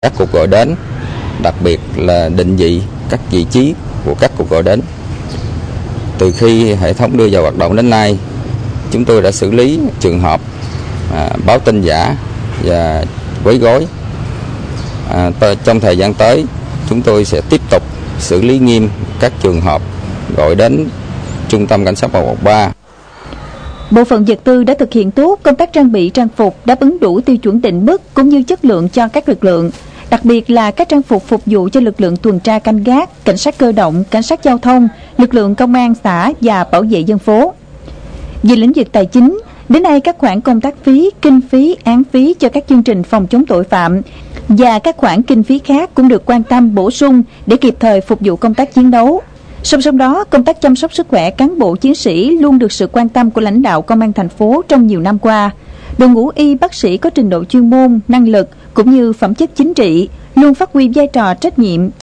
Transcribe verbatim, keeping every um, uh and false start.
Các cuộc gọi đến, đặc biệt là định vị các vị trí của các cuộc gọi đến. Từ khi hệ thống đưa vào hoạt động đến nay, chúng tôi đã xử lý trường hợp à, báo tin giả và quấy rối. À, trong thời gian tới, chúng tôi sẽ tiếp tục xử lý nghiêm các trường hợp gọi đến Trung tâm Cảnh sát một một ba. Bộ phận vật tư đã thực hiện tốt công tác trang bị trang phục đáp ứng đủ tiêu chuẩn định mức cũng như chất lượng cho các lực lượng, đặc biệt là các trang phục phục vụ cho lực lượng tuần tra canh gác, cảnh sát cơ động, cảnh sát giao thông, lực lượng công an xã và bảo vệ dân phố. Về lĩnh vực tài chính, đến nay các khoản công tác phí, kinh phí, án phí cho các chương trình phòng chống tội phạm và các khoản kinh phí khác cũng được quan tâm bổ sung để kịp thời phục vụ công tác chiến đấu. Song song đó, công tác chăm sóc sức khỏe cán bộ chiến sĩ luôn được sự quan tâm của lãnh đạo công an thành phố trong nhiều năm qua. Đội ngũ y bác sĩ có trình độ chuyên môn, năng lực cũng như phẩm chất chính trị luôn phát huy vai trò trách nhiệm